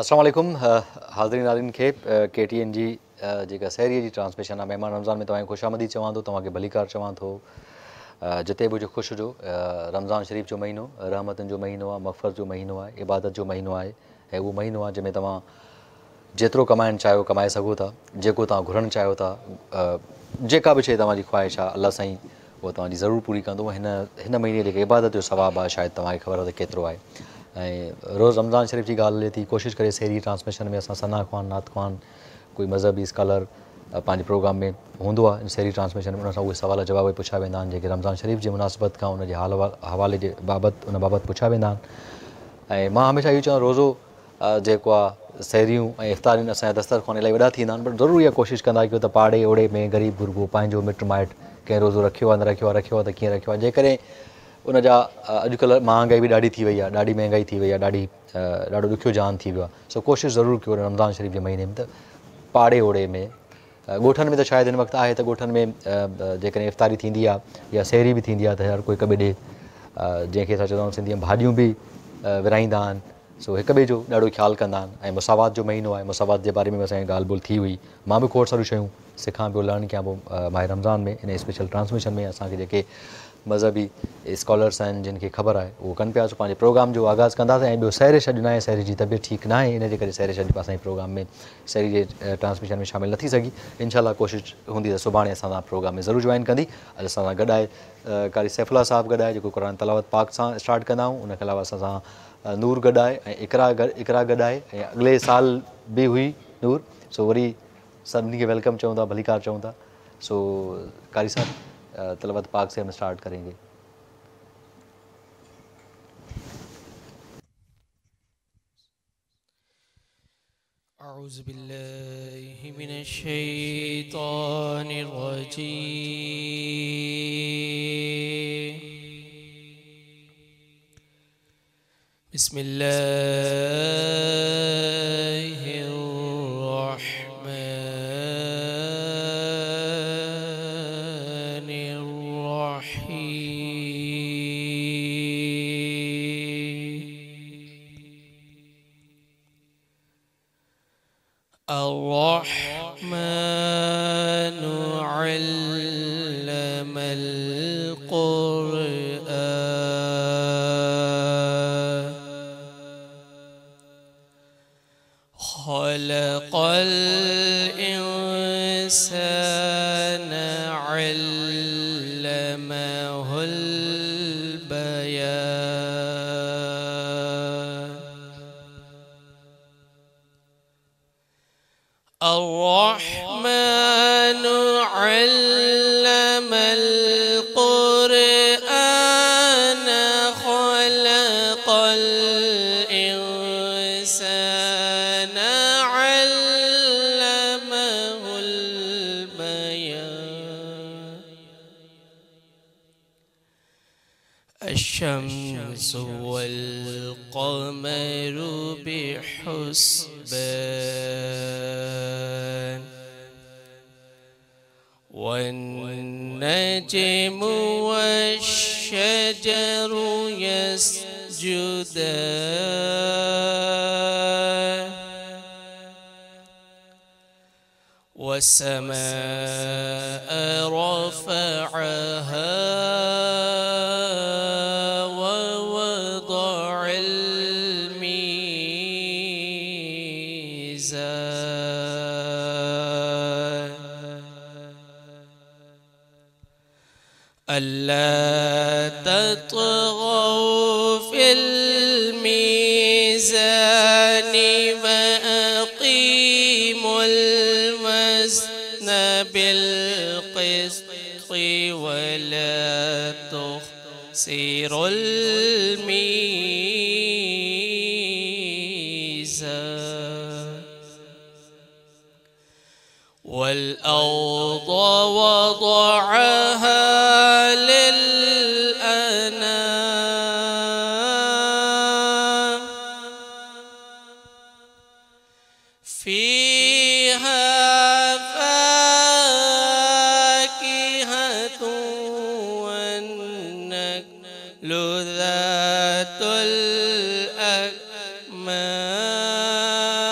अस्सलाम वालेकुम हाज़रीन नाज़रीन खे KTN जी जेका सहरीअ जी ट्रांसमिशन आहे महिमान रमज़ान में तव्हांखे ख़ुशामदी चवां थो, तव्हांखे भलीकार चवां थो। जिते बि हुजे ख़ुशि हुजो। रमज़ान शरीफ़ जो महीनो रहमतुनि जो महीनो आहे, मग़फ़रत जो महीनो आहे, इबादत जो महीनो आहे ऐं उहो महीनो आहे जंहिंमें तव्हां जेतिरो कमाइणु चाहियो कमाए सघो था, जेको तव्हां घुरणु चाहियो था, जेका बि शइ तव्हांजी ख़्वाहिश आहे अलाह साईं उहा तव्हांजी ज़रूरु पूरी कंदो। हिन महीने जेके इबादत जो सवाबु आहे शायदि तव्हांखे ख़बर आहे त केतिरो आहे। ऐं रोज़ु रमज़ान शरीफ़ जी ॻाल्हि हले थी, कोशिशि करे सहरी ट्रांसमिशन में असां सना ख़्वान, नात ख़्वान, कोई मज़हबी स्कॉलर पंहिंजे प्रोग्राम में हूंदो आहे सहरी ट्रांसमिशन में, उन सां उहे सवाल जवाब पुछिया वेंदा आहिनि जेके रमज़ान शरीफ़ जे मुनासिबत खां उन जे हवाले जे बाबति उन बाबति पुछिया वेंदा आहिनि। ऐं मां हमेशह इहो चवां रोज़ो जेको आहे सहरियूं ऐं इफ़्तारियूं असांजा दस्तरख़्वान इलाही वॾा थींदा आहिनि, बट ज़रूरु इहा कोशिशि कंदा आहियूं त पाड़े ओड़े में ग़रीब गुरबो पंहिंजो मिटु माइटु कंहिं रोज़ो रखियो आहे, न रखियो आहे, रखियो आहे त कीअं रखियो आहे। जेकॾहिं उन जा अॼुकल्ह महांगाई बि ॾाढी थी वई आहे, ॾाढी महांगाई थी वई आहे, ॾाढो ॾुखियो जान थी वियो आहे। सो कोशिशि ज़रूरु कयो रमज़ान शरीफ़ जे महीने में त पाड़े ओड़े में, ॻोठनि में त शायदि हिन वक़्तु आहे त ॻोठनि में जेकॾहिं इफ़्तारी थींदी आहे या सहरी बि थींदी आहे त हर कोई हिक ॿिए ॾे जंहिंखे असां चवंदा आहियूं सिंधीअ में भाॼियूं बि विराईंदा आहिनि। सो हिक ॿिए जो ॾाढो ख़्यालु कंदा आहिनि। ऐं मुसावात जो महीनो आहे, मुसावात जे बारे में असांजी ॻाल्हि ॿोल्हि थी हुई। मां बि खोड़ सारियूं शयूं सिखां पियो, लर्न कयां पियो माह रमज़ान में। इन स्पेशल ट्रांसमिशन में असांखे जेके मज़हबी स्कॉलर्स आहिनि जिन खे ख़बर आहे उहो कनि पिया। सो पंहिंजे प्रोग्राम जो आगाज़ कंदासीं। ऐं ॿियो सहरिश अॼु न आहे, सहरी जी तबियत ठीकु न आहे, इन जे करे सहरिश अॼु असांजे प्रोग्राम में सहरी जे ट्रांसमिशन में शामिलु न थी सघी। इंशाल्लाह कोशिशि हूंदी त सुभाणे असां सां प्रोग्राम में ज़रूरु जॉइन कंदी। अॼु असां सां गॾु आहे कारी सैफुल्ला साहिबु गॾु आहे जेको क़ुर तलावत पाक सां स्टार्ट कंदा आहियूं। उनखे अलावा असां सां नूर गॾु आहे ऐं इकरा गॾु आहे ऐं अॻिले साल बि हुई नूर। सो वरी सभिनी खे वेलकम चऊं था, भलीकार चऊं था। सो कारी साहब तलावत पाक से हम स्टार्ट करेंगे। أعوذ بالله من الشيطان الرجيم بسم الله الرحمن الرحيم الرحمن علم القرآن خلق الإنسان علمه البيان الرحمن علم القرآن خلق الإنسان علمه البيان الشمس والقمر بحسبان والنجم والشجر يسجدان والسماء رفعها ووضع الميزان ألا تطغوا في الميزان وأقيموا الوزن بالقسط ولا تخسروا الميزان والأرض وضعها للأنام فيها فاكهة والنخل ذات الأكمام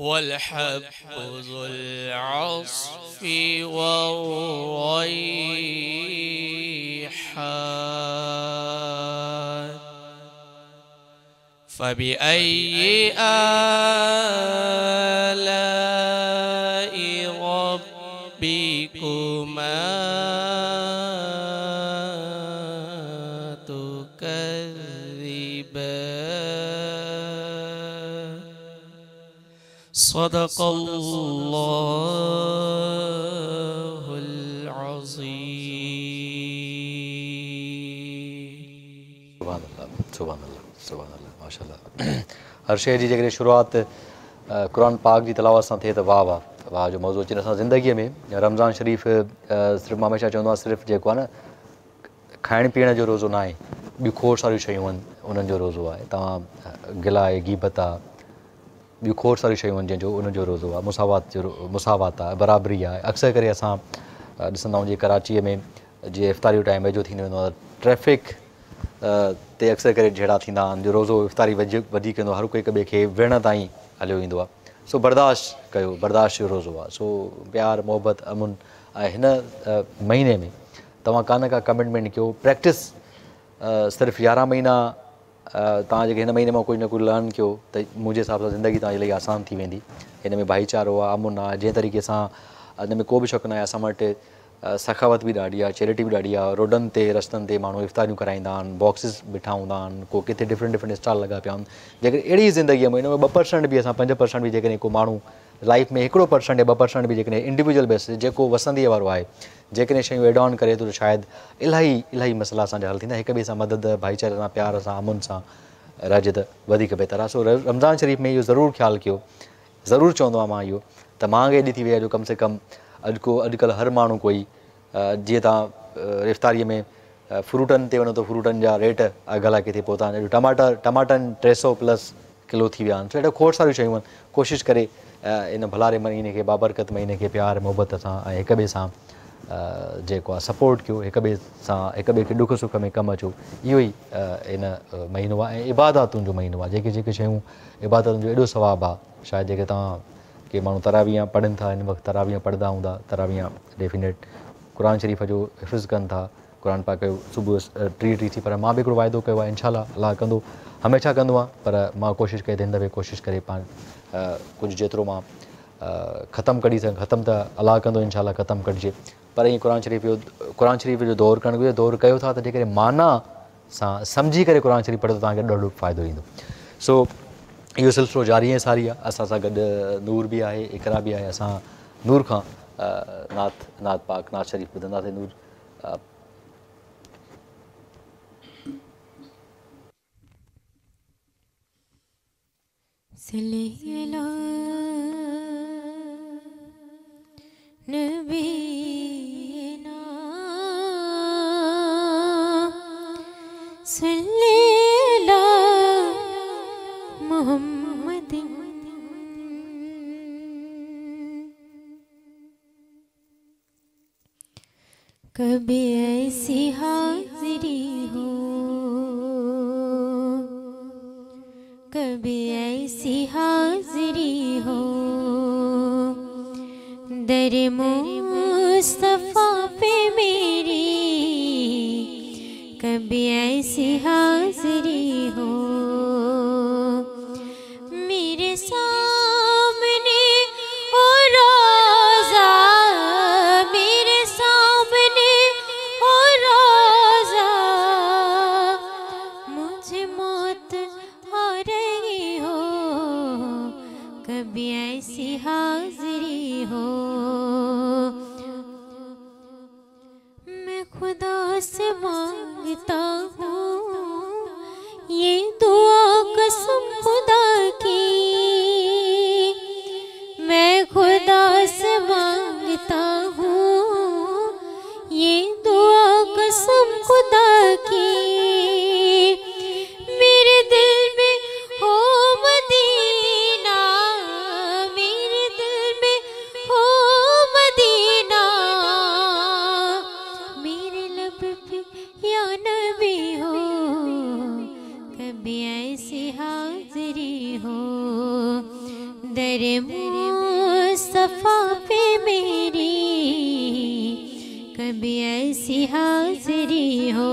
والحب ذو العصف والريحان فبأي آلاء ربكما تكذبان صدق الله العظيم सुभान अल्लाह सुभान अल्लाह सुभान अल्लाह माशाल्लाह। हर शइ जी जेकॾहिं शुरूआति क़ुर पाक जी तिलावत सां थिए त वाह वाह वाह जो मौज़ू अचे। असां ज़िंदगीअ में रमज़ान शरीफ़ सिर्फ़ु मां हमेशह चवंदो आहियां सिर्फ़ु जेको आहे न खाइण पीअण जो रोज़ो न आहे, ॿियूं खोड़ सारियूं शयूं आहिनि उन्हनि जो रोज़ो आहे। तव्हां गिला आहे, गीबत आहे, ॿियूं खोड़ सारियूं शयूं आहिनि जंहिंजो उनजो रोज़ो आहे। मुसावात आहे, बराबरी आहे। अक्सर करे असां ॾिसंदा आहियूं जीअं कराचीअ में जीअं इफ़्तारी जो टाइम वेझो थींदो वेंदो आहे, ट्रैफ़िक ते अक्सर करे जहिड़ा थींदा आहिनि जो रोज़ो इफ़्तारी वधीक वेंदो आहे, हर कोई हिक ॿिए खे विढ़ण ताईं हलियो ईंदो आहे। सो बर्दाश्त कयो, बर्दाश्त जो रोज़ो आहे। सो प्यार मोहबत अमुन ऐं हिन महीने में तव्हां कान का कमिटमेंट कयो, प्रैक्टिस सिर्फ़ु 11 महीना तव्हां जेके हिन महीने मां कुझु न कुझु लर्न कयो त मुंहिंजे हिसाब सां ज़िंदगी तव्हांजे लाइ आसान थी वेंदी। हिन में भाईचारो आहे, अमुन आहे, जंहिं तरीक़े सां हिन में को बि शक न आहे। असां वटि सखावत बि ॾाढी आहे, चैरिटी बि ॾाढी आहे। रोडनि ते रस्तनि ते माण्हू इफ़्तारियूं कराईंदा आहिनि, बॉक्सिस बीठा हूंदा आहिनि, को किथे डिफरेंट स्टॉल लॻा पिया आहिनि। जेकॾहिं अहिड़ी ज़िंदगीअ में हिन में 2% बि असां 5% बि जेकॾहिं को माण्हू लाइफ में 1% या 2% बि जेकॾहिं इंडिविजुअल बेसिस जेको वसंदीअ वारो आहे जेकॾहिं शयूं एड ऑन करे थो त शायदि इलाही मसइला असांजा हल थींदा। हिक ॿिए सां मदद, भाईचारे सां, प्यार सां, अमुन सां रहिजे त वधीक बहितर आहे। सो रमज़ान शरीफ़ में इहो ज़रूरु ख़्यालु कयो, ज़रूरु चवंदो आहियां मां इहो त महांगाई एॾी थी वई आहे जो कम से कम अॼुकल्ह हर माण्हू कोई जीअं तव्हां इफ़्तारीअ में फ्रूटनि ते वञो त फ्रूटनि जा रेट अघ अलाए किथे पहुता आहिनि। टमाटनि 300 प्लस किलो थी विया आहिनि। सो अहिड़ो खोड़ सारियूं शयूं आहिनि। कोशिशि करे इन भलारे महीने खे, बाबरकत महीने खे प्यार मोहबत सां ऐं हिक ॿिए सां जेको आहे सपोर्ट कयो, हिक ॿिए खे ॾुख सुख में कमु अचो। इहो ई इन महीनो आहे ऐं इबादतुनि जो महीनो आहे। जेके शयूं इबादतुनि जो एॾो सवाबु आहे, शायदि जेके तव्हां के माण्हू तरावीह पढ़नि था, हिन वक़्तु तरावीह पढ़ंदा हूंदा, तरावीह डेफिनेट क़ुर शरीफ़ जो हिफ़्ज़ कनि था, क़ुर पाक जो सुबुह 3 थी। पर मां बि हिकिड़ो वाइदो कयो आहे, इनशाला अलाह कंदो, हमेशह कंदो आहे, पर मां कोशिशि कई त हिन दफ़े कोशिशि करे कुझु जेतिरो मां ख़तमु कढी सघां। ख़तमु त अलाह कंदो, इनशाला ख़तमु कढिजे। पर ईअं क़ुर शरीफ़ जो दौरु करणु घुरिजे। दौरु कयो था त जेकॾहिं माना सां सम्झी करे क़ुर शरीफ़ पढ़ो त तव्हांखे ॾाढो फ़ाइदो ईंदो। सो इहो सिलसिलो जारी ऐं सारी आहे। असां सां गॾु नूर बि आहे, इकरा बि आहे। असां नूर खां नात पाक, नात शरीफ़ ॿुधंदासीं। नूर नबीना मोहम्मद कभी ऐसी हाज़री हो, कभी ऐसी हाज़री हो, दर मुस्तफ़ा पे मेरी कभी ऐसी हाज़री हो। मेरे सामने ओ रोज़ा, मेरे सामने ओ रोज़ा, मुझे मौत आ रही हो, कभी ऐसी हाज़री हो। मैं खुदा से मांगता हूँ ये दुआ कसम खुदा की, मैं खुदा से मांगता हूँ ये दुआ कसम खुदा की, मेरे दिल में हो मदीना, मेरे दिल में हो मदीना, मेरे लब पे या नबी हो, कभी ऐसी हाज़री मुस्तफ़ा पे मेरी कभी ऐसी हाज़िरी हो।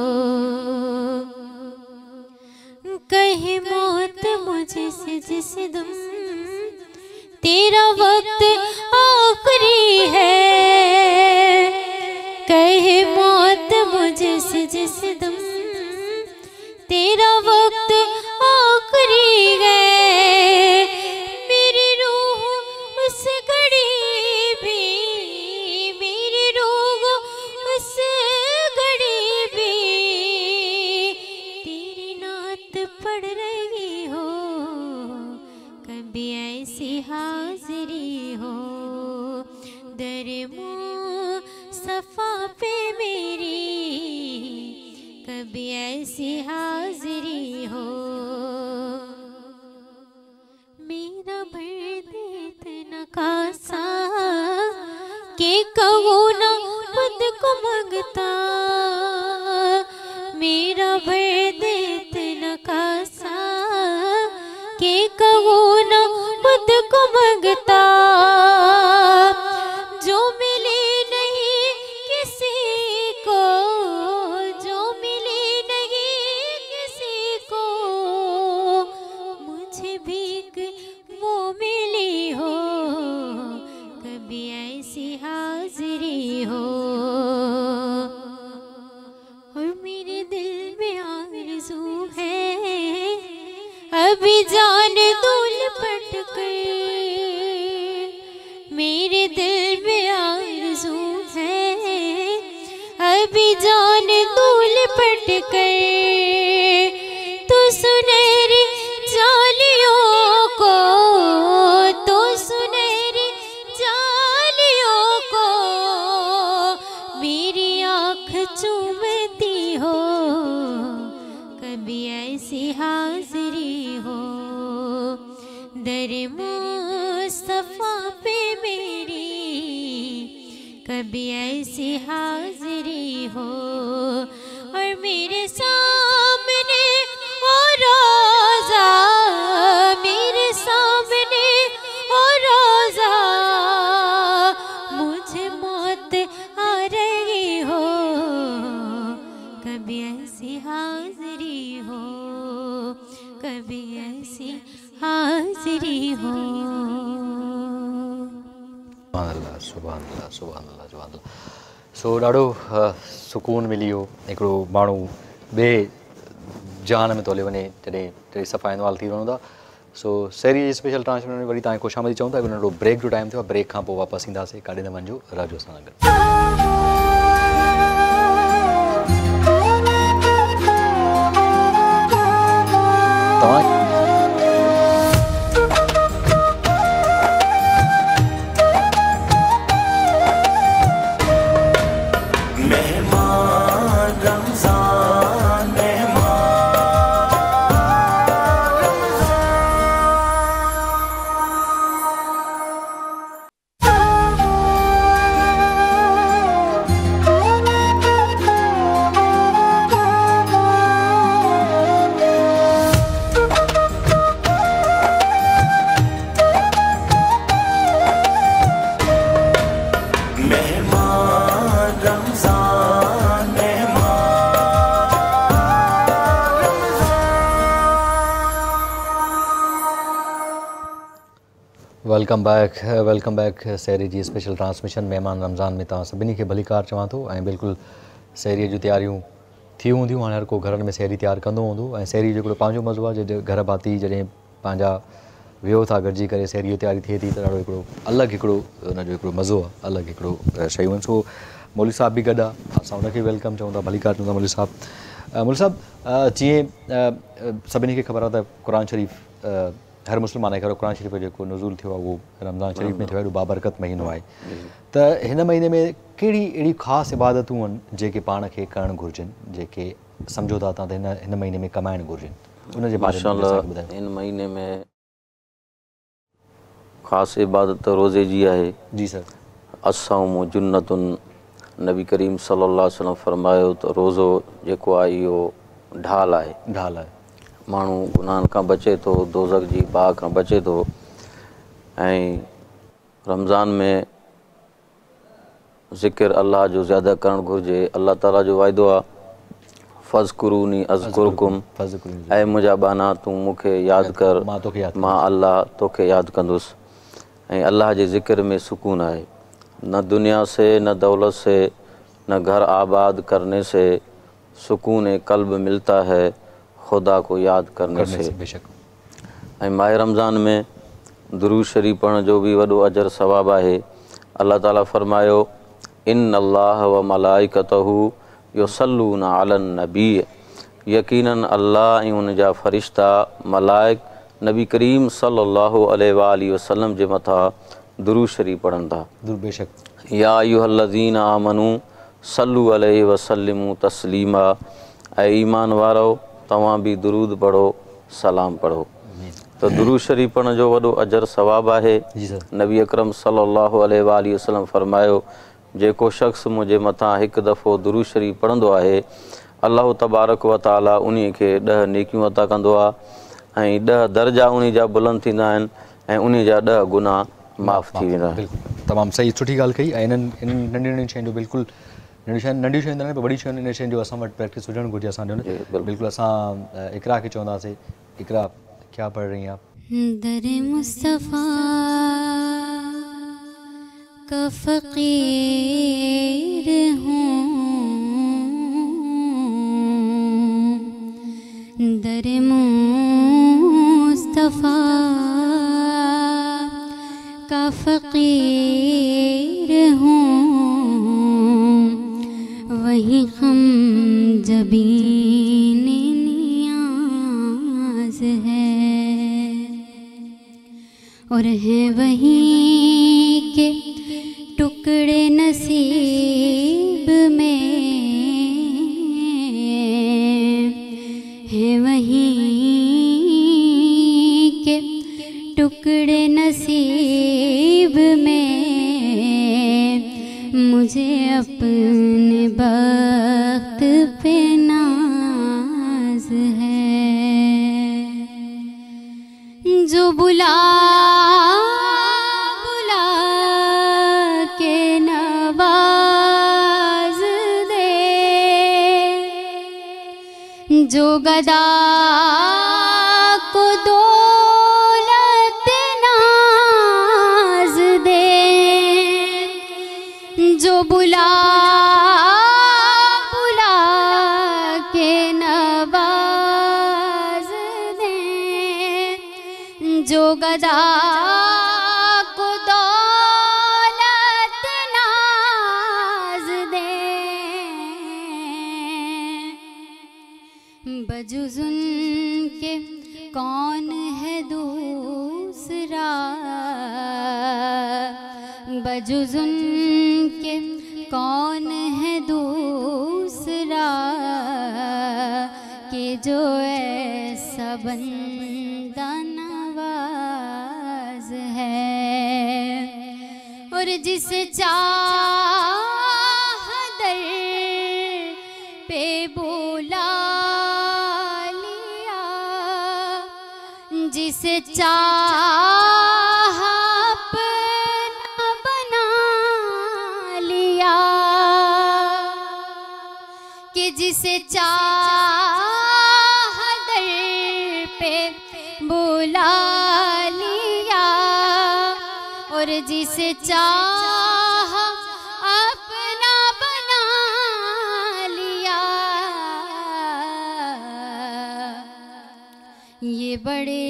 कहे मौत मुझसे जिस दम तेरा वक्त आखिरी है, कहे मौत मुझसे जिस दम तेरा वक्त आखिरी है। मेरी रूह उस घड़ी भी, मेरी रूह उस घड़ी भी तेरी नात पढ़ रही हो। कभी ऐसी हाज़िरी हो दर मुस्तफ़ा पे मेरी, कभी ऐसी हाज़िरी हो। मेरा भर दे इतना कासा के कहूँ ना खुद को मंगता, मेरा भर दे इतना कासा के कहूँ ना खुद को मंगता। जो मिले नहीं किसी को, जो मिले नहीं किसी को, मुझे भीख वो मिली हो। कभी ऐसी हाज़िरी हो और मेरे दिल में आरज़ू है अभी जान दूँ लिपट कर। मेरे दिल में आरज़ू है अभी जान दूँ लिपट कर। तो सुनहरी जालियों को, तो सुनहरी जालियों को मेरी आँख चूमती हो। कभी ऐसी हाज़िरी हो दर मुस्तफ़ा पे मेरी, कभी ऐसी हाज़िरी हो। और मेरे सामने ओ रोज़ा, मेरे सामने ओ रोज़ा, मुझे मौत आ रही हो। कभी ऐसी हाज़िरी हो, कभी ऐसी हाज़िरी हो। सुभान अल्लाह, सुभान अल्लाह, सुभान अल्लाह। सो ॾाढो सुकून मिली वियो। हिकिड़ो माण्हू ॿिए जहान में तो हली वञे जॾहिं जॾहिं सफ़ा इनवाल्व थी वञूं था। सो सहरी जी स्पेशल ट्रांसमिशन में वरी तव्हांखे ख़ुशि आमदी चऊं था। हिकु नंढो ब्रेक जो टाइम थियो आहे, ब्रेक खां पोइ वापसि ईंदासीं। काॾे न वञिजो, रहजो असां सां गॾु। तव्हां वेलकम बैक सहरी जी स्पेशल ट्रांसमिशन महिमान रमज़ान में तव्हां सभिनी खे भलीकार चवां थो। ऐं बिल्कुलु सहरीअ जूं तयारियूं थी हूंदियूं। हाणे हर को घरनि में सहरी तयारु कंदो हूंदो। ऐं सहरी जो हिकिड़ो पंहिंजो मज़ो आहे। जॾहिं घर भाती जॾहिं पंहिंजा वियो था गॾिजी करे सहरी जी तयारी थिए थी त ॾाढो हिकिड़ो अलॻि हिकिड़ो हुनजो हिकिड़ो मज़ो आहे, अलॻि हिकिड़ो शयूं आहिनि। सो मौलवी साहब बि गॾु आहे, असां हुनखे वेलकम चऊं था, भलीकार चऊं था मौलवी साहब। मौलवी साहब जीअं सभिनी खे ख़बर आहे त क़ुर शरीफ़ हर मुस्लमान खे क़ुर शरीफ़ जो जेको नुज़ूल थियो आहे उहो रमज़ान शरीफ़ में थियो आहे। एॾो बाबरकत महीनो आहे त हिन महीने में कहिड़ी अहिड़ी ख़ासि इबादतूं आहिनि जेके पाण खे करणु घुरिजनि, जेके सम्झो था तव्हां त हिन महीने में कमाइणु घुरिजनि, उनजे बारे में ॿुधायो। इन महीने में ख़ासि इबादत रोज़े जी आहे। जी सर। अस्सौमु जुन्नतुन, नबी करीम सल्लल्लाहु अलैहि वसल्लम फरमायो त रोज़ो जेको आहे इहो ढाल आहे। ढाल आहे। माण्हू गुनाहनि खां बचे थो, दोज़ख जी बाहि खां बचे थो ऐं रमज़ान में ज़िक्र अल्लाह जो ज़्यादा करणु घुरिजे। अल्लाह ताला जो वाइदो आहे फ़ज़कुरूनी अज़कुरकुम, ऐं मुंहिंजा बाना तूं मूंखे यादि कर, मां तोखे यादि मां अल्लाह तोखे यादि कंदुसि। ऐं अल्लाह जे ज़िक्र में सुकून आहे। न दुनिया से, न दौलत से, न घर आबाद करने से सुकून क़ल्ब मिलता है खुदा को याद करने से। बेशक। ऐं माह रमज़ान में दुरूद शरीफ़ पढ़ण जो बि वॾो अजर सवाबु आहे। अल्लाह ताला फरमायो इन अल्लाह व मलाइकतहू युसल्लूना अलन नबी, यकीनन अल्लाह ऐं उन जा फ़रिश्ता मलाइक नबी करीम सल्लल्लाहु अलैहि वसल्लम जे मथां दुरूद शरीफ़ पढ़नि था। बेशक। या अय्युहल्लज़ीना आमनू सल्लू अलैहि वसल्लिमू तस्लीमा, ऐं ईमान वारो तव्हां बि दुरूद पढ़ो, सलाम पढ़ो। तो दुरूद शरीफ़ पढ़ण जो वॾो अजर सवाबु आहे। नबी अकरम सल्लल्लाहु अलैहि वसल्लम फरमायो जेको शख़्स मुंहिंजे मथां हिकु दफ़ो दुरूद शरीफ़ पढ़ंदो आहे अल्लाह तबारक व ताला उन खे 10 नेकियूं अता कंदो आहे ऐं 10 दर्जा उन जा बुलंद थींदा आहिनि ऐं उन जा 10 गुनाह माफ़ थी वेंदा आहिनि। बिल्कुलु तमामु सही, सुठी ॻाल्हि कई। ऐं इन्हनि नंढियुनि शयुनि जो बिल्कुलु नंढियूं शयूं आहिनि पर वॾी शयूं इन शयुनि जो असां वटि प्रैक्टिस हुजणु घुरिजे असांजो। बिल्कुलु असां इकरा खे चवंदासीं, इकरा क्या पढ़ रही हैं आप? दर मुस्तफ़ा का फ़क़ीर हूँ, दर मुस्तफ़ा का फ़क़ीर हूँ, वही हम जबीन नियाज़ है और है वहीं के टुकड़े नसीब में, है वहीं के टुकड़े नसीब में, मुझे अपने वक्त पे नाज है। जो बुला के नवाज दे, जो गदा को दौलत नाज दे, जो बुला के नवाज दे, जो गदा को दौलत नाज दे, बजुज़ उनके कौन है दूसरा, बजुज़ उनके कौन है दूसरा, कि जो ऐसा बंदा नवाज है और जिसे चाह दर पे बुला लिया, जिसे चाह अपना बना लिया, कि जिसे चाह दर पे बुला लिया और जिसे चाह अपना बना लिया। ये बड़े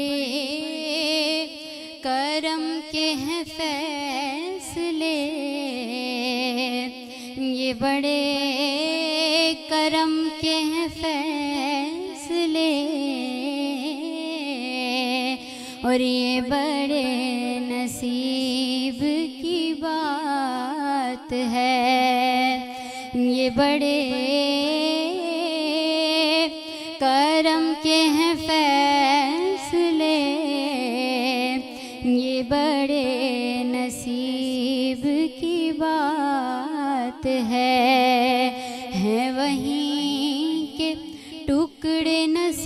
करम के हैं फैसले, ये बड़े करम के हैं फैसले और ये बड़े नसीब की बात है, ये बड़े करम के हैं फैसले, ये बड़े नसीब की बात है वहीं के टुकड़े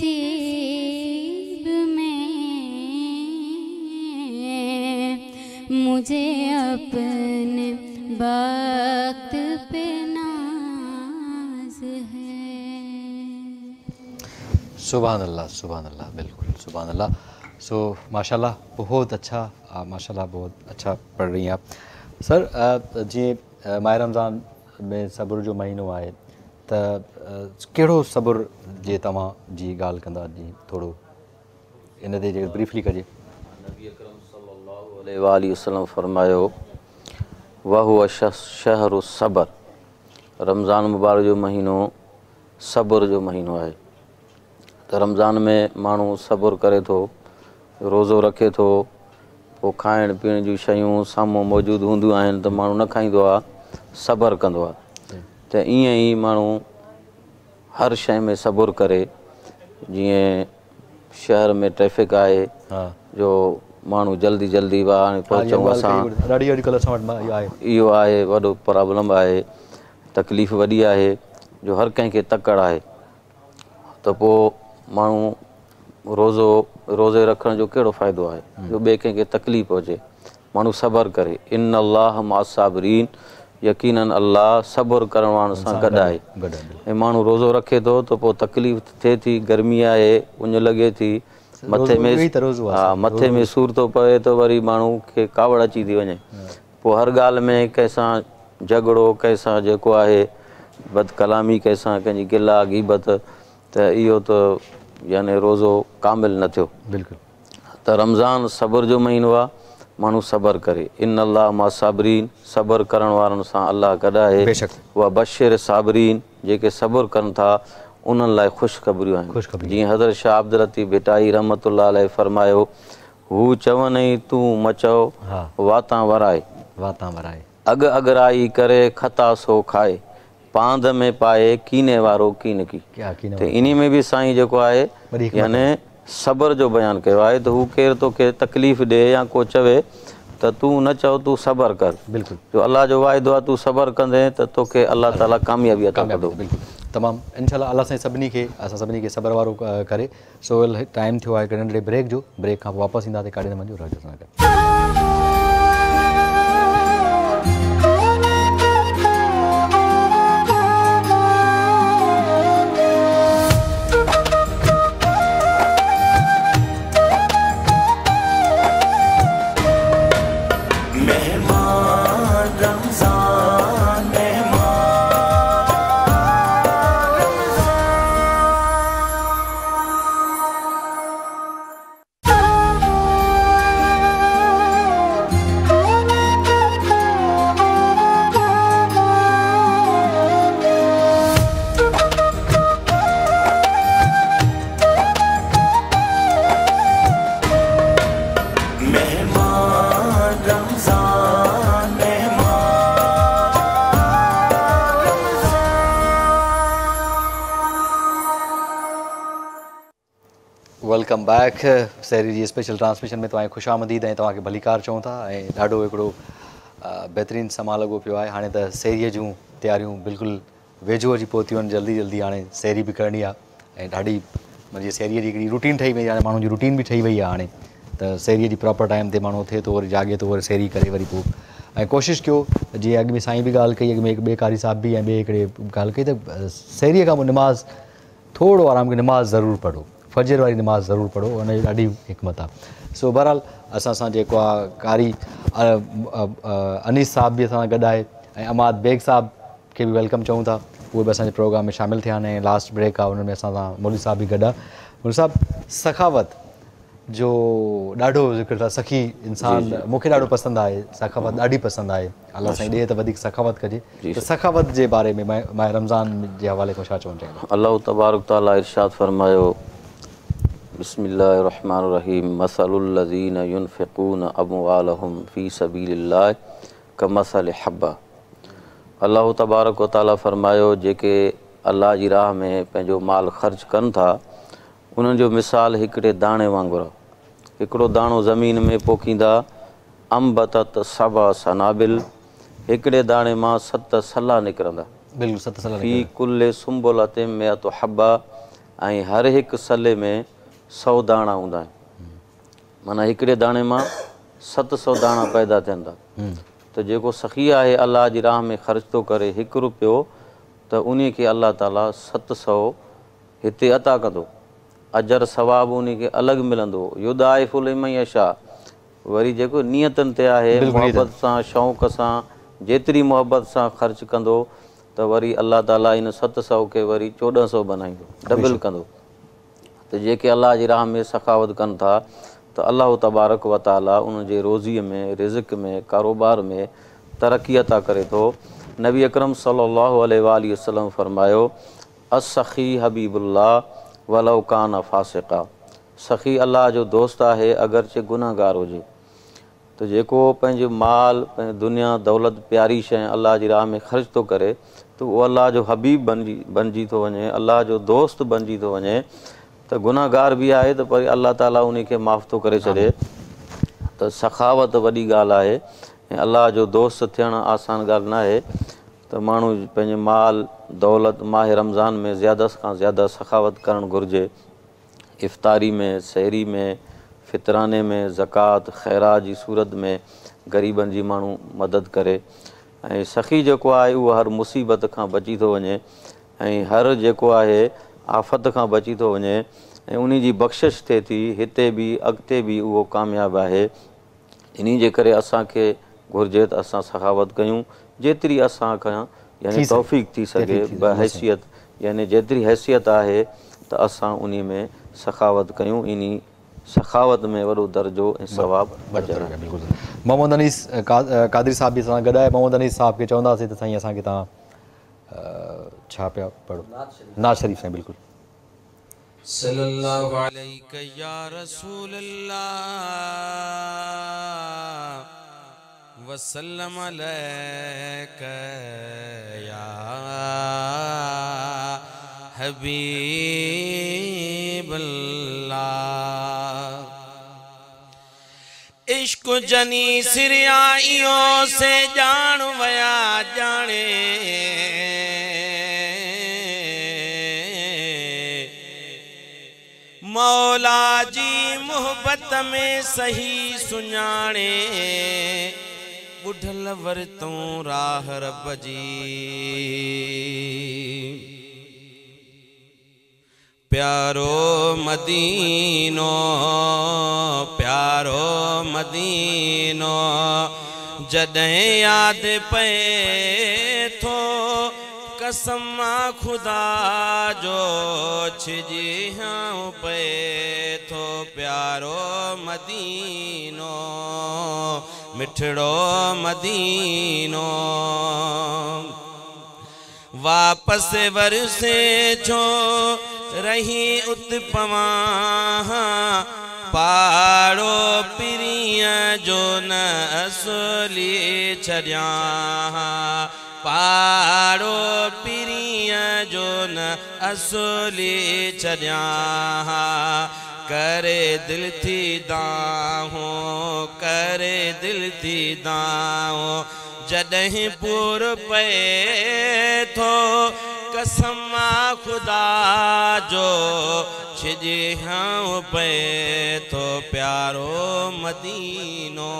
नसीब में, मुझे अपने वक्त पे नाज है। सुभान अल्लाह, बिल्कुल सुभान अल्लाह। सो माशाल्लाह बहुत अच्छा, माशाल्लाह बहुत अच्छा पढ़ रही हैं आप। सर जीअं माह रमज़ान में सब्र जो महीनो आहे त कहिड़ो सब्र जे तव्हां जी ॻाल्हि कंदा, जीअं थोरो इन ते जे ब्रीफली कजे। नबी अकरम सल्लल्लाहु अलैहि वसल्लम फरमायो वहुव शहरु सब्र, रमज़ान मुबारक जो महीनो सब्र जो महीनो आहे। त रमज़ान में माण्हू सब्र करे थो, रोज़ो रखे थो, पोइ खाइण पीअण जूं शयूं साम्हूं मौजूदु हूंदियूं आहिनि त माण्हू न खाईंदो आहे, सब्र कंदो आहे। त ईअं ई माण्हू हर शइ में सब्र करे। जीअं शहर में ट्रैफिक आहे जो माण्हू जल्दी जल्दी हाणे पहुचूं असां, इहो आहे वॾो प्रॉब्लम आहे, तकलीफ़ वॾी आहे जो हर कंहिंखे तकड़ आहे। त पोइ माण्हू रोज़े रखण जो कहिड़ो फ़ाइदो आहे जो ॿिए कंहिंखे तकलीफ़ हुजे, माण्हू सब्र करे। इन अल्लाह मा साबिरीन, यकीनन अल्लाह सब्र करण वारनि सां गॾु आहे। ऐं माण्हू रोज़ो रखे थो त पोइ तकलीफ़ थिए थी, गर्मी आहे, उञ लॻे थी, मथे में सूर थो पए त वरी माण्हू खे कावड़ अची थी वञे। पोइ हर ॻाल्हि में कंहिंसां झगड़ो, कंहिंसां जेको आहे बदकलामी, कंहिंसां कंहिंजी गिला गीबत, त इहो त यानी रोज़ो कामिल न थियो। बिल्कुलु। त रमज़ान सब्र जो महीनो आहे, माण्हू सब्र करे। इन अल्लाह मा साबिरीन, सब्र करण वारनि सां अल्लाह गॾु आहे। उहा बशिर साबिरीन, जेके सब्र कनि था उन्हनि लाइ ख़ुशख़बरियूं आहिनि। जीअं हज़रत शाह अब्दुल लतीफ़ भिटाई रहमतुल्लाह अलैह फरमायो, हू चवनि तूं मचो वातां वराए, अॻु अॻराई करे खता सो खाए, पांध में पाए कीने वारो कीन की। त इन में बि साईं जेको आहे यानी सब्र जो बयानु कयो आहे। त हू केरु तोखे तकलीफ़ ॾिए या को चवे त तूं न चओ, तूं सब्र कर। बिल्कुलु, जो अल्लाह जो वाइदो आहे, तूं सब्र कंदे त तोखे अल्लाह ताला कामयाबी अता कंदो। तमामु इंशाअल्लाह अल्लाह साईं सभिनी खे सब्र वारो करे। सो टाइम थियो आहे हिकिड़े नंढड़े ब्रेक जो, ब्रेक खां पोइ वापसि ईंदासीं, काॾे न वञो, रहजो सां गॾु। Welcome back. सहरी जी स्पेशल ट्रांसमिशन में तव्हांखे ख़ुशि आमदीद ऐं तव्हांखे भलीकार चऊं था। ऐं ॾाढो हिकिड़ो बहितरीनु समां लॻो पियो आहे। हाणे त सहरीअ जूं तयारियूं बिल्कुलु वेझो अची पहुतियूं आहिनि, जल्दी जल्दी हाणे सहरी बि करणी आहे। ऐं ॾाढी मुंहिंजी सहरीअ जी हिकिड़ी रूटीन ठही वई आहे, माण्हुनि जी रूटीन बि ठही वई आहे हाणे। त सहरीअ जी प्रॉपर टाइम ते माण्हू उथे थो, वरी जाॻे थो, वरी सहरी करे वरी पोइ। ऐं कोशिशि कयो, जीअं अॻु में साईं बि ॻाल्हि कई, अॻु में ॿिए कारी साहिब बि ऐं ॿिए हिकिड़े ॻाल्हि कई त सहरीअ खां पोइ निमाज़ थोरो आराम कयो, निमाज़ ज़रूरु पढ़ो, फजर वारी निमाज़ ज़रूरु पढ़ो, हुनजी ॾाढी हिकमत आहे। सो बहरहाल असां सां जेको आहे कारी अनीस साहिब बि असां सां गॾु आहे, ऐं अमाद बेग साहिब खे बि वेलकम चऊं था, उहे बि असांजे प्रोग्राम में शामिलु थिया आहिनि। ऐं लास्ट ब्रेक आहे, हुन में असां सां मौलवी साहिब बि गॾु आहे। मौलवी साहिब, सखावत जो ॾाढो ज़िक्र था, सखी इंसानु मूंखे ॾाढो पसंदि आहे, सखावत ॾाढी पसंदि आहे। अलाह साईं ॾिए त वधीक सखावत कजे। त सखावत जे बारे में माह रमज़ान जे हवाले खां छा चवणु चाहींदा? अल्लाह तबारक तआला इरशाद फरमायो, बिस्मिल्लाहिर्रहमानिर्रहीम, मसलुल्लज़ीन युनफ़िक़ून अमवालहुम फ़ी सबीलिल्लाह कमसल हब्बा। अल्लाह तबारक तआला फरमायो, जेके अल्लाह जी राह में पंहिंजो माल ख़र्च कनि था, उन्हनि जो मिसाल हिकिड़े दाणे वांगुरु आहे। हिकिड़ो दाणो ज़मीन में पोखींदा, अम्बतत सबा सनाबिल, हिकिड़े दाणे मां 7 सला निकिरंदा। बिल्कुलु 7 सला। फ़ी कुल्ले सुंबुलतिन मिअतु हब्बा, ऐं हर हिकु सले में 100 दाणा हूंदा आहिनि। माना हिकिड़े दाणे मां 700 दाणा पैदा थियनि था। त जेको सखी आहे अलाह जी राह में ख़र्च थो करे 1 रुपयो त उन खे अलाह ताला 700 हिते अता कंदो, अजर सवाबु उन खे अलॻि मिलंदो। युदाइफुल लिमन यशा, वरी जेको नियतनि ते आहे मुहबत सां शौक़ सां जेतिरी मुहबत सां ख़र्च कंदो त वरी अलाह ताला इन 700 खे वरी 1400 बनाईंदो, डबल कंदो। त जेके अलाह जी राह में सखावत कनि था त अलाह तबारक व ताला उन जे रोज़ीअ में, रिज़्क़ में, कारोबार में तरक़ी अता करे थो। नबी अकरम सल्लल्लाहु अलैहि वसल्लम फरमायो, अस-सखी हबीबुल्लाह वलौ कान फासिका, सखी अलाह जो दोस्त आहे अगरचे गुनाहगार हुजे। त जेको पंहिंजो माल, पंहिंजी दुनिया दौलत प्यारी शइ अलाह जी राह में ख़र्च थो करे त उहो अलाह जो हबीब बणिजी थो वञे, अलाह जो दोस्त बणिजी थो वञे। त गुनाहगार बि आहे त पर अलाह ताला उन खे माफ़ थो करे छॾे। त सखावत वॾी ॻाल्हि आहे ऐं अलाह जो दोस्त थियणु आसान ॻाल्हि न आहे। त माण्हू पंहिंजे माल दौलत माह रमज़ान में ज़्यादा खां ज़्यादा सखावत करणु घुरिजे। इफ़्तारी में, सहरी में, फितराने में, ज़कात ख़ैरात जी सूरत में ग़रीबनि जी माण्हू मदद करे। ऐं सखी जेको आहे उहो हर मुसीबत खां बची थो वञे ऐं हर जेको आहे आफ़त खां बची थो वञे ऐं उन जी बख़्शिश थिए थी, हिते बि अॻिते बि उहो कामयाबु आहे। इन जे करे असांखे घुरिजे त असां सखावत कयूं जेतिरी असां खां यानी तौफ़ीक़ थी सघे, बहैसियत यानी जेतिरी हैसियत आहे त असां उन में सखावत कयूं। इन सखावत में वॾो दर्जो ऐं सवाबु अजर आहे। बिल्कुलु। मोहम्मद अनीस कादरी साहब बि असां गॾु आहे। मोहम्मद अनीस साहब खे चवंदासीं त साईं असांखे तव्हां छा पिया पढ़ो? नाज़ शरीफ़ साईं। बिल्कुलु। सल्लल्लाहु अलैहि या रसूल अल्लाह वसल्लम अलैका या हबीब अल्लाह। इश्क जनी सिरियाइयों से जान वया जाने, मौला जी मोहब्बत में सही सुञाणे, बुढ़ल वरतों राह रब जी। प्यारो मदीनो, प्यारो मदीनो, जॾहिं याद पे थो कसम खुदा जो छिजी हाँ पे थो। प्यारो मदीनो, मिठड़ो मदीनो, वापस वरसे छो रही उत पवां, पाड़ो पिरिया जो न असली छड़िया, पाड़ो पिरिया जो न असली छड़िया। करे दिल थी दाहो, करे दिल थी दाहो, जॾहिं पूर पे थो कसम खुदा जो छिजे हाँ पे थो। प्यारो मदीनो,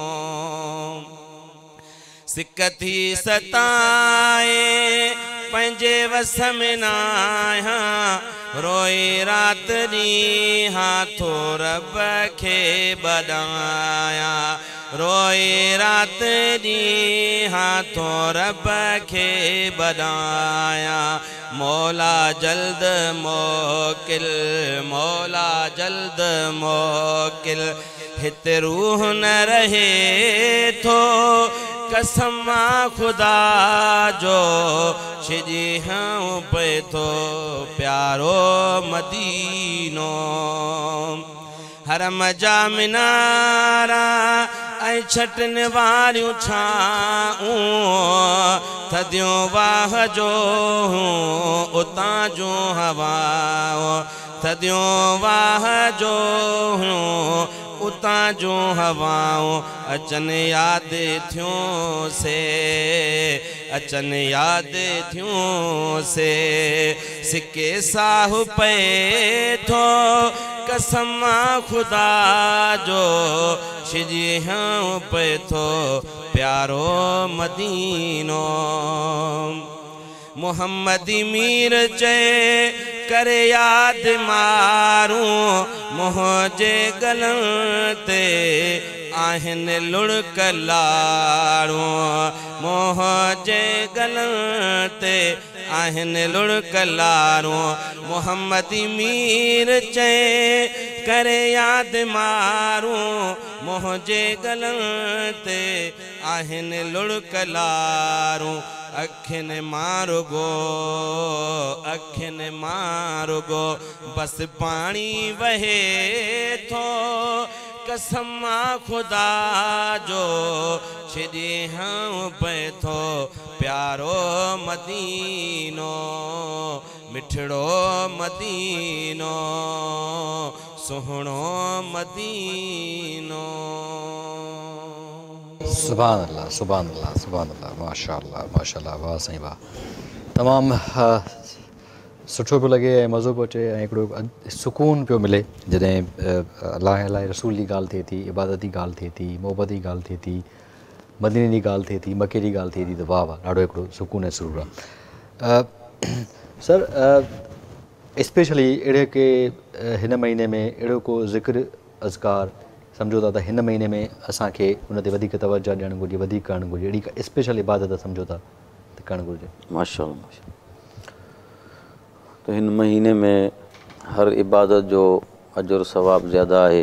सिक थी सताए पंहिंजे वस में न आहियां, रोई रात ॾींहुं हाथो रब खे बॾाया, रोई रात ॾींहुं हाथो रब खे बॾाया। मौला जल्द मोकिल, मौला जल्द मोकिल, हिते रूह न रहे थो कसम खुदा जो छिजी हाँ पे थो। प्यारो मदीनो, हरम जा मिनारा ऐं छटन वारियूं छाऊं, थदियूं वाह जो उतां जूं हवाऊं, थदियूं वाह जो उतां जूं हवाऊं, अचन याद थियूं से, अचन याद थियूं से, सिके साहु पे थो कसम खुदा जो छिजी हाँ पे थो प्यारो मदीनो मोहम्मदी मीर चे करे याद मारूं मोहजे गलन ते आहिन लुढ़क लाड़ूं मोहजे गलन ते आहिन लुढ़क लाड़ूं मोहम्मदी मीर चे करे याद मारूं मोहजे गलन ते आहिन लुढ़क लाड़ूं अखिन मारुगो बस पानी वहे थो कसम खुदा जो छिड़ी हाँ पे थो प्यारो मदीनो मिठड़ो मदीनो सुहणो मदीनो। सुभान अल्लाह सुभान अल्लाह सुभान अल्लाह माशाअल्लाह माशाअल्लाह वाह साईं वाह तमामु सुठो पियो लॻे ऐं मज़ो पियो अचे ऐं हिकिड़ो सुकून पियो मिले जॾहिं अलाह अलाह रसूल जी ॻाल्हि थिए थी इबादत जी ॻाल्हि थिए थी मोहबत जी ॻाल्हि थिए थी मदीने जी ॻाल्हि थिए थी मके जी ॻाल्हि थिए थी त वाह वाह ॾाढो हिकिड़ो सुकून ऐं सुरूर आहे। सर स्पेशली अहिड़े के हिन महीने में अहिड़ो को ज़िक्र अज़कार सम्झो था त हिन महीने में असांखे उन ते वधीक तवजो ॾियणु घुरिजे वधीक करणु घुरिजे अहिड़ी का स्पेशल इबादत सम्झो था त करणु घुरिजे। माशाअल्लाह तो हिन महीने में हर इबादत जो अजुर सवाब ज़्यादा है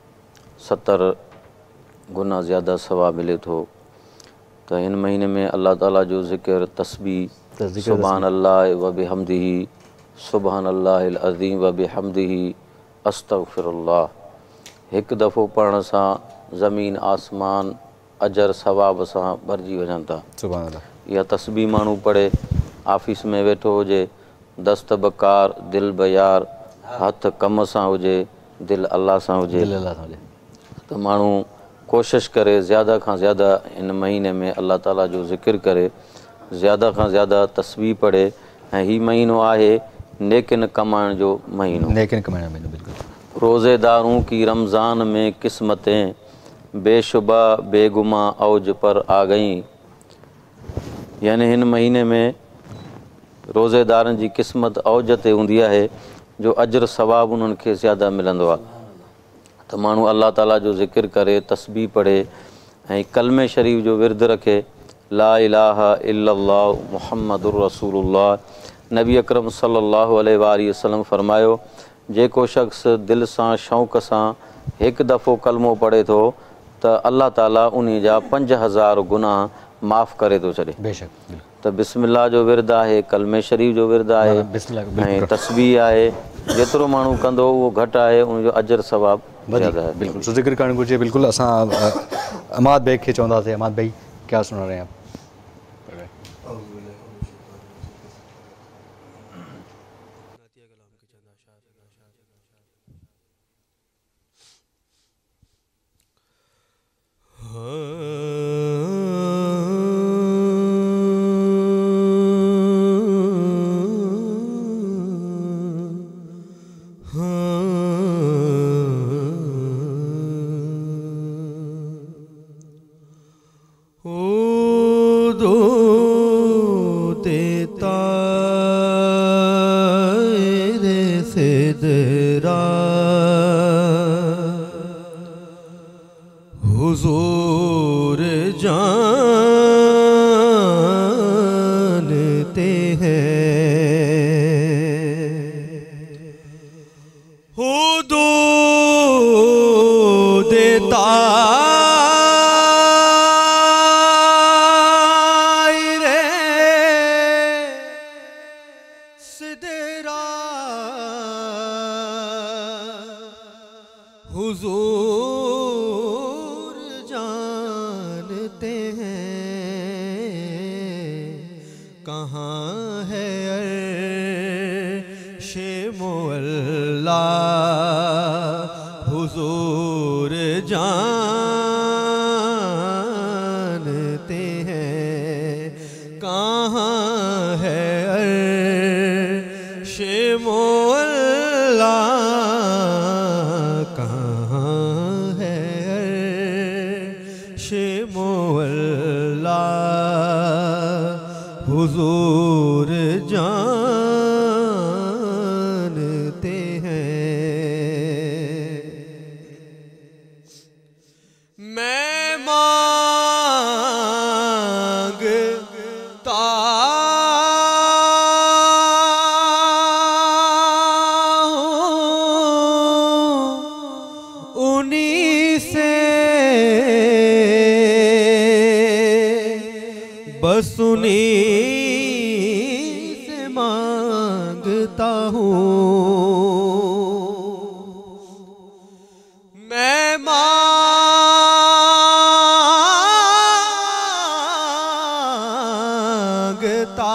70 गुना ज़्यादा सवाब मिले थो। तो हिन महीने में अल्लाह ताला जो ज़िक्र तस्बीह सुभान अल्लाह व बिहम्दिही सुभान अल्लाहिल अज़ीम व बिहम्दिही अस्तगफिरुल्लाह हिकु दफ़ो पढ़ण सां ज़मीन आसमान अजर सवाब सां भरिजी वञनि था। सुभान अल्लाह इहा तस्बीह माण्हू पढ़े ऑफिस में वेठो हुजे दस्त बकार दिल बयार हथ कम सां हुजे दिल अल्लाह सां हुजे त माण्हू कोशिशि करे ज़्यादा खां ज़्यादा इन महीने में अल्लाह ताला जो ज़िक्र करे ज़्यादा खां ज़्यादा तस्बीह पढ़े ऐं हीउ महीनो आहे नेकिन कमाइण जो महीनो। नेकिन कमाइण जो महीनो बिल्कुलु। रोज़ेदारों की रमज़ान में किस्मतें बेशुबा बेगुमा औज पर आ गईं यानी हिन महीने में रोज़ेदारनि जी क़िस्मत औज ते हूंदी आहे जो अजर सवाब उन्हनि खे ज़्यादा मिलंदो आहे। त माण्हू अल्लाह ताला जो ज़िक्र करे तस्बीह पढ़े ऐं कलमे शरीफ़ जो विर्द रखे ला इलाहा इल्लल्लाह मुहम्मदुर रसूलुल्लाह। नबी अकरम सल्लल्लाहु अलैहि वसल्लम फरमायो जेको शख़्स दिलि सां शौक़ सां हिकु दफ़ो कलमो पढ़े थो त अल्लाह ताला उन जा 5000 गुनाह माफ़ करे थो छॾे। बेशक त बिस्मिल्लाह जो विर्द आहे कलमे शरीफ़ जो विर्द आहे ऐं तस्बीह आहे जेतिरो माण्हू कंदो उहो घटि आहे उनजो अजर सवाब ज़्यादा आहे। बिल्कुलु सो ज़िक्र करणु घुरिजे। बिल्कुलु असां अमाद बेग खे चवंदासीं अमाद भाई क्या सुना रहे हैं आप? हुजूर जानते हैं हुदूद तायरे सिदरा हुजूर जानते हैं कहाँ है अर्शे मुअल्ला हुजूर जानते हैं कहाँ है अर्शे मुअल्ला हुजूर जानते हैं। मैं मांगता उन्हीं से, बस उन्हीं से मांगता हूँ। मैं मांगता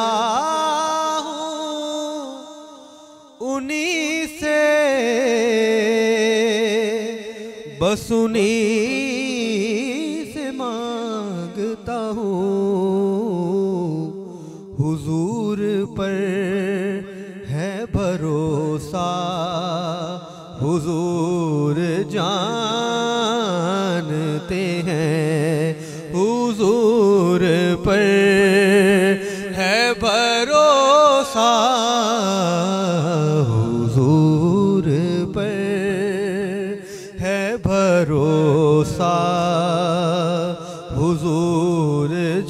हूँ उन्हीं से, बस उन्हीं से मांगता हूँ। हुजूर पर है भरोसा, हुजूर जानते हैं। हुजूर पर है भरोसा, हुजूर पर है भरोसा, हुजूर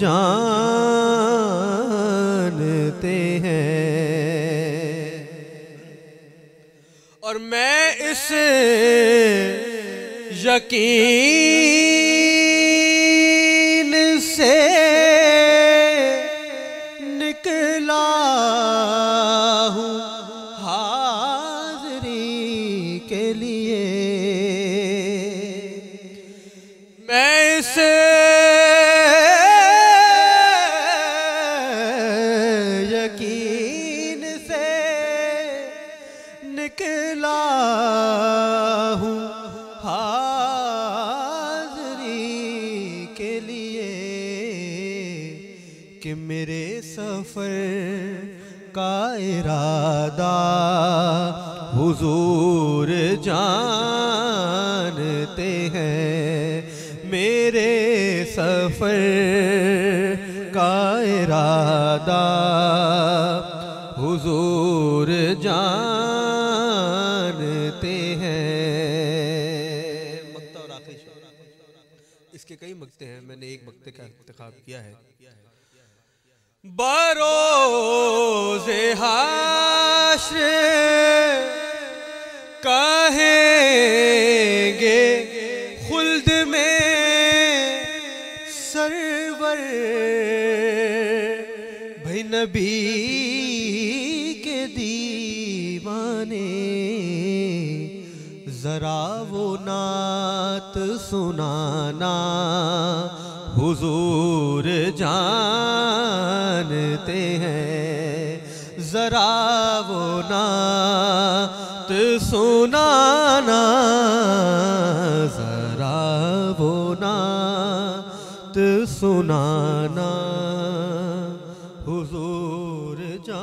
जानते हैं। और मैं इस यकीन से निकला हूँ हाज़री के लिए। मैं इस यकीन से निकला हूँ हाज़री के लिए कि मेरे सफ़र का इरादा हुजूर जानते हैं। मेरे सफ़र का इरादा हुजूर जानते हैं। मक्ता और आखिरी शेर, इसके कई मक्ते हैं, मैंने एक मक्ते का इंतखाब किया है। बरोज़े हाशर कहेंगे खुल्द में सरवर, भाई नबी के दीवाने जरा वो नात सुनाना हुजूर जानते हैं। जरा वो नात सुनाना, जरा वो नात सुनाना हुजूर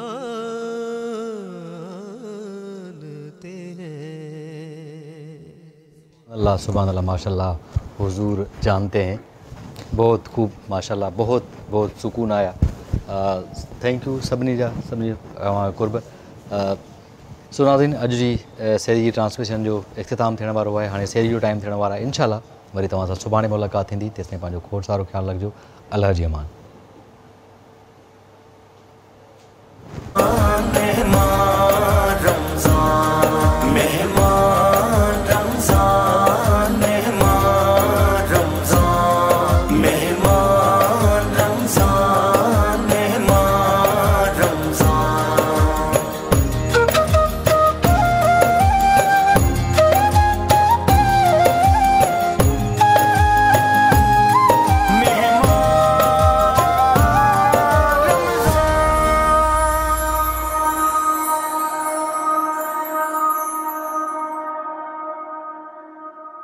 जानते हैं। अल्लाह सुभान अल्लाह, माशाल्लाह, हुजूर जानते हैं। बहुत खूब माशाल्लाह, बहुत बहुत सुकून आया। थैंक यू सभिनी जा, सभिनी कुर्ब। सो नाज़रीन, अॼु जी सेरी जी ट्रांसमिशन जो इख़्तिताम थियण वारो आहे। हाणे सेरी जो टाइम थियण वारो आहे। इंशाअल्लाह वरी तव्हां सां सुभाणे मुलाक़ात थींदी। तेसिताईं पंहिंजो खोड़ सारो ख़्यालु रखिजो। अल्लाह जी अमान।